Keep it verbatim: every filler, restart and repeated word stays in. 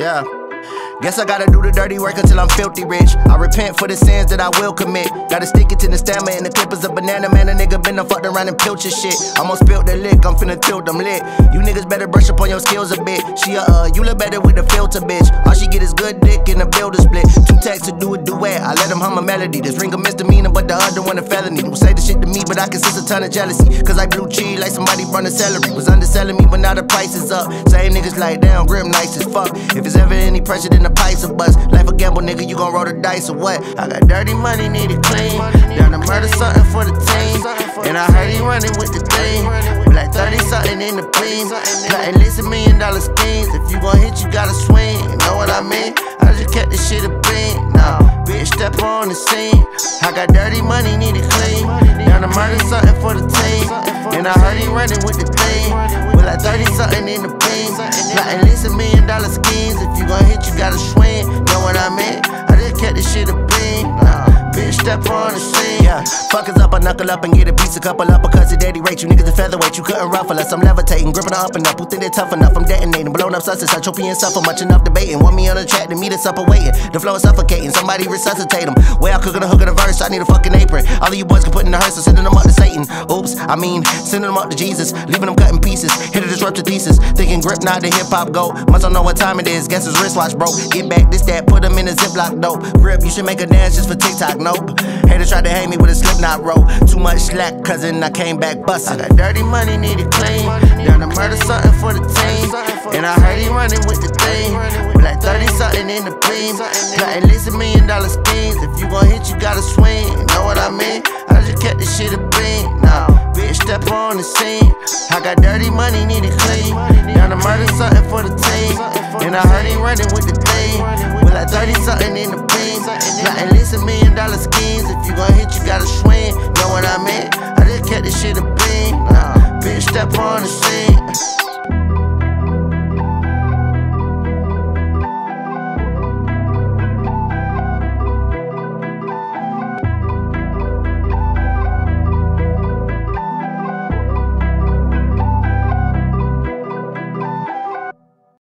Yeah. Guess I gotta do the dirty work until I'm filthy rich. I repent for the sins that I will commit. Gotta stick it to the stammer and the clippers of banana. Man, a nigga been done fucked around and pilch your shit. Almost spilled the lick, I'm finna tilt them lit. You niggas better brush up on your skills a bit. She a uh, you look better with the filter, bitch. All she get is good dick and a builder split. Two texts to do a duet, I let him hum a melody. This ring a misdemeanor, but the other one a felony. Don't say the shit to me, but I can sense a ton of jealousy. Cause I blew cheese like somebody run a celery. Was underselling me, but now the price is up. Same niggas like, damn, grip nice as fuck. If it's ever any pressure, then the pipes will bust. Life a gamble, nigga, you gon' roll the dice or what? I got dirty money, need it clean. Down to murder something for the team. And I heard he running with the thing. We like thirty something in the plane. Plotting list of million dollar schemes. If you gon' hit, you gotta swing. You know what I mean? I just kept this shit a bean. Nah, bitch, step on the scene. I got dirty money, need it clean. Down to murder something for the team. And I heard he running with the thing. We like thirty something in the plane. Plotting list of million dollar schemes. If you gon' hit, you gotta swing. Know what I mean? I just kept this shit a bean. Nah, bitch, step on the scene. Yeah, fuckers up, I knuckle up and get a piece, a couple up because the daddy rate. You niggas a featherweight, you couldn't ruffle us. I'm levitating, gripping her up and up. Who think they're tough enough? I'm detonating, blowing up success. I choke and suffer, much enough debating. Want me on the track to meet us up waiting. The flow is suffocating, somebody resuscitate them. Way out cooking a hook of the verse, I need a fucking apron. All of you boys can put in the hearse, so sending them up to Satan. Oops, I mean, sending them up to Jesus, leaving them cutting pieces. Here to disrupt your thesis, thinking grip not the hip hop go. Must don't know what time it is, guess his wristwatch broke. Get back this, that, put them in a Ziploc dope. Grip, you should make a dance just for TikTok, nope. Haters tried to hate me with a slip knot roll. Too much slack, cousin, I came back bustin'. I got dirty money, need it clean. Down to murder something for the team. And I heard he running with the thing. We like thirty something in the plane. Plotting list of million dollar schemes. If you gon' hit, you gotta swing. You know what I mean? I just kept this shit a bean. Nah, bitch, step on the scene. I got dirty money, need it clean. Down to murder something for the team. And I heard he running with the thing. We like thirty something in the plane. Plotting list of million dollar schemes. If you gon' hit, you gotta swing.